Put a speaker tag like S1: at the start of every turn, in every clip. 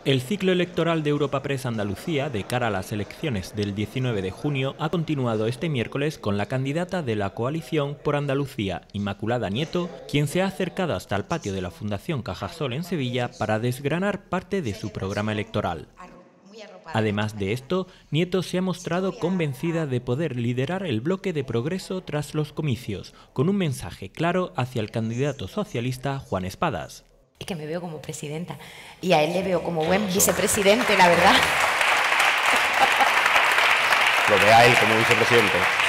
S1: El ciclo electoral de Europa Press Andalucía, de cara a las elecciones del 19 de junio, ha continuado este miércoles con la candidata de la coalición por Andalucía, Inmaculada Nieto, quien se ha acercado hasta el patio de la Fundación Cajasol en Sevilla para desgranar parte de su programa electoral. Además de esto, Nieto se ha mostrado convencida de poder liderar el bloque de progreso tras los comicios, con un mensaje claro hacia el candidato socialista Juan Espadas.
S2: Es que me veo como presidenta y a él le veo como buen vicepresidente, la verdad.
S3: Lo ve a él como vicepresidente.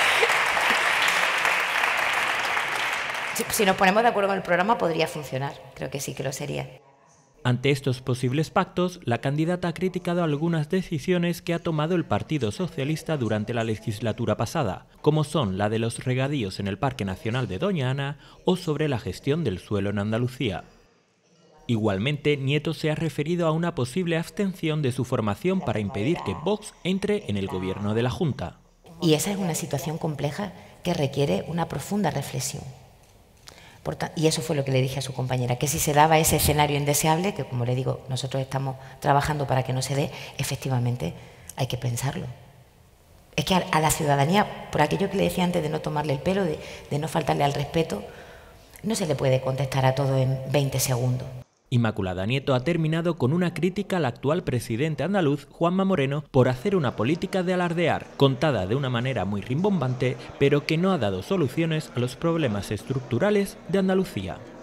S2: Si nos ponemos de acuerdo con el programa podría funcionar, creo que sí que lo sería.
S1: Ante estos posibles pactos, la candidata ha criticado algunas decisiones que ha tomado el Partido Socialista durante la legislatura pasada, como son la de los regadíos en el Parque Nacional de Doña Ana o sobre la gestión del suelo en Andalucía. Igualmente, Nieto se ha referido a una posible abstención de su formación para impedir que Vox entre en el gobierno de la Junta.
S2: Y esa es una situación compleja que requiere una profunda reflexión. Y eso fue lo que le dije a su compañera, que si se daba ese escenario indeseable, que como le digo, nosotros estamos trabajando para que no se dé, efectivamente hay que pensarlo. Es que a la ciudadanía, por aquello que le decía antes de no tomarle el pelo, de no faltarle al respeto, no se le puede contestar a todo en 20 segundos.
S1: Inmaculada Nieto ha terminado con una crítica al actual presidente andaluz, Juanma Moreno, por hacer una política de alardear, contada de una manera muy rimbombante, pero que no ha dado soluciones a los problemas estructurales de Andalucía.